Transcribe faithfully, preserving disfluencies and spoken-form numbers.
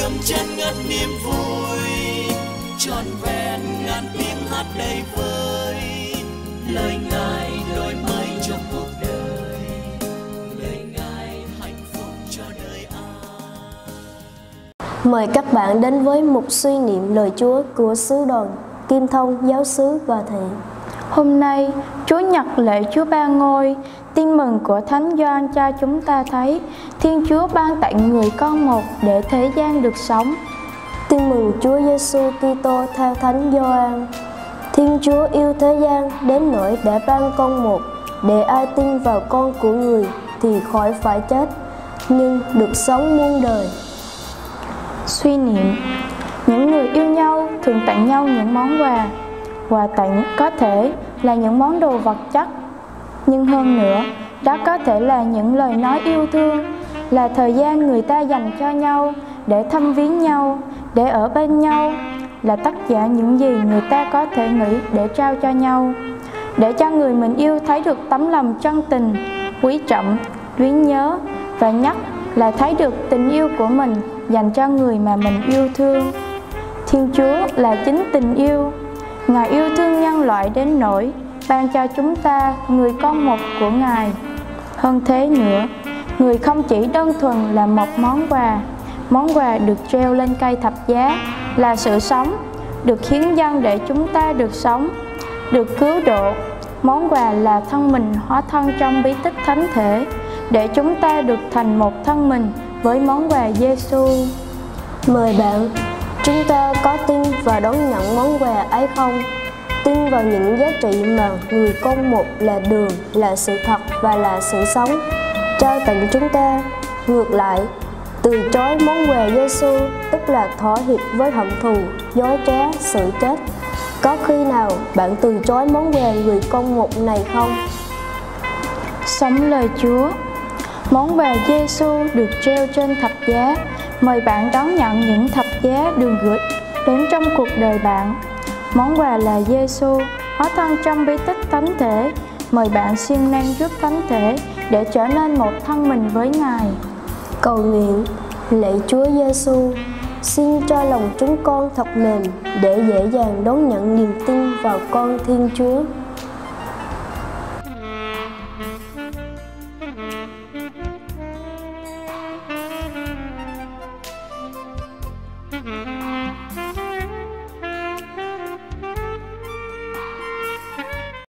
đường chân ngất niềm vui, trọn vẹn ngàn tiếng hát đầy vơi, lời Ngài đổi mới cho cuộc đời, lời Ngài hạnh phúc cho đời ai. Mời các bạn đến với mục suy niệm lời Chúa của Sứ đoàn Kim Thông Giáo xứ Gò Thị. Hôm nay, Chúa nhật lễ Chúa Ba Ngôi, tin mừng của Thánh Gioan cho chúng ta thấy Thiên Chúa ban tặng người con một để thế gian được sống. Tin mừng Chúa Giêsu Kitô theo Thánh Gioan. Thiên Chúa yêu thế gian đến nỗi để ban con một, để ai tin vào con của người thì khỏi phải chết, nhưng được sống muôn đời. Suy niệm: những người yêu nhau thường tặng nhau những món quà. Quà tặng có thể là những món đồ vật chất, nhưng hơn nữa, đó có thể là những lời nói yêu thương, là thời gian người ta dành cho nhau để thăm viếng nhau, để ở bên nhau, là tất cả những gì người ta có thể nghĩ để trao cho nhau, để cho người mình yêu thấy được tấm lòng chân tình, quý trọng, luyến nhớ, và nhất là thấy được tình yêu của mình dành cho người mà mình yêu thương. Thiên Chúa là chính tình yêu. Ngài yêu thương nhân loại đến nỗi ban cho chúng ta người con một của Ngài. Hơn thế nữa, người không chỉ đơn thuần là một món quà. Món quà được treo lên cây thập giá là sự sống, được hiến dâng để chúng ta được sống, được cứu độ. Món quà là thân mình hóa thân trong bí tích thánh thể, để chúng ta được thành một thân mình với món quà Giêsu. Mời bạn, chúng ta có tin và đón nhận món quà ấy không? Tin vào những giá trị mà người con một là đường, là sự thật và là sự sống trao tặng chúng ta. Ngược lại, từ chối món quà Giêsu tức là thỏa hiệp với hận thù, dối trá, sự chết. Có khi nào bạn từ chối món quà người con một này không? Sống lời Chúa. Món quà Giêsu được treo trên thập giá. Mời bạn đón nhận những thập giá được gửi đến trong cuộc đời bạn. Món quà là Giêsu hóa thân trong bí tích thánh thể. Mời bạn siêng năng giúp thánh thể để trở nên một thân mình với Ngài. Cầu nguyện: lạy Chúa Giêsu, xin cho lòng chúng con thật mềm để dễ dàng đón nhận niềm tin vào con Thiên Chúa.